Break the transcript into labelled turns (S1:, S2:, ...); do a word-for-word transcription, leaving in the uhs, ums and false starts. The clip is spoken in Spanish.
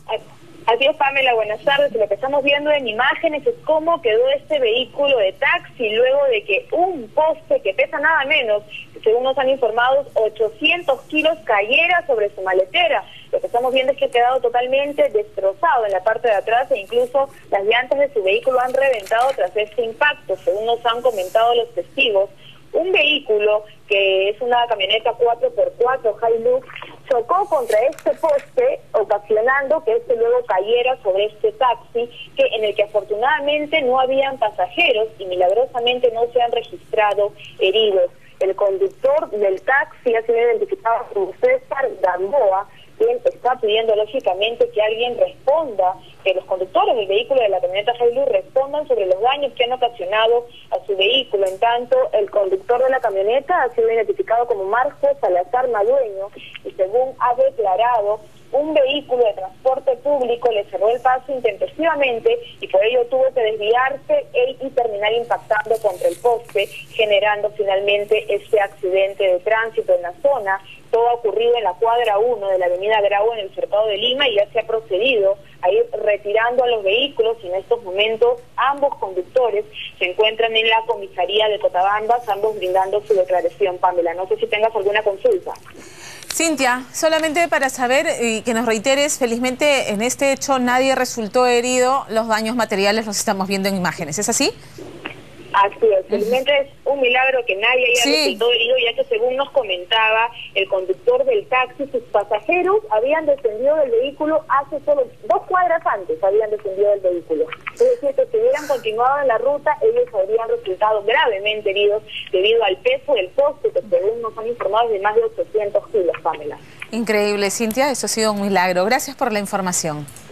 S1: Así es, Pamela, buenas tardes. Lo que estamos viendo en imágenes es cómo quedó este vehículo de taxi luego de que un poste que pesa nada menos, según nos han informado, ochocientos kilos cayera sobre su maletera. Lo que estamos viendo es que ha quedado totalmente destrozado en la parte de atrás e incluso las llantas de su vehículo han reventado tras este impacto, según nos han comentado los testigos. Un vehículo que es una camioneta cuatro por cuatro Hilux chocó contra este poste, ocasionando que este luego cayera sobre este taxi, que en el que afortunadamente no habían pasajeros y milagrosamente no se han registrado heridos. El conductor del taxi ha sido identificado como César Gamboa, quien está pidiendo lógicamente que alguien responda, que los conductores del vehículo de la camioneta Hilux respondan sobre los daños que han ocasionado a su vehículo. En tanto, el conductor de la camioneta ha sido identificado como Marcos Salazar Madueño y según ha declarado, un vehículo de transporte público le cerró el paso intempestivamente y por ello tuvo que desviarse y terminar impactando contra el poste, generando finalmente este accidente de tránsito en la zona. Todo ha ocurrido en la cuadra uno de la avenida Grau en el Cercado de Lima y ya se ha procedido a ir retirando a los vehículos y en estos momentos ambos conductores se encuentran en la comisaría de Cotabambas, ambos brindando su declaración. Pamela, no sé si tengas alguna consulta.
S2: Cintia, solamente para saber y que nos reiteres, felizmente en este hecho nadie resultó herido, los daños materiales los estamos viendo en imágenes, ¿es así?
S1: Así es, felizmente es un milagro que nadie haya
S2: sí.
S1: resultado herido, ya que según nos comentaba el conductor del taxi, sus pasajeros habían descendido del vehículo hace solo dos cuadras antes, habían descendido del vehículo. Es decir, que si hubieran continuado en la ruta, ellos habrían resultado gravemente heridos debido al peso del poste, que según nos han informado es de más de ochocientos kilos, Pamela.
S2: Increíble, Cintia, eso ha sido un milagro. Gracias por la información.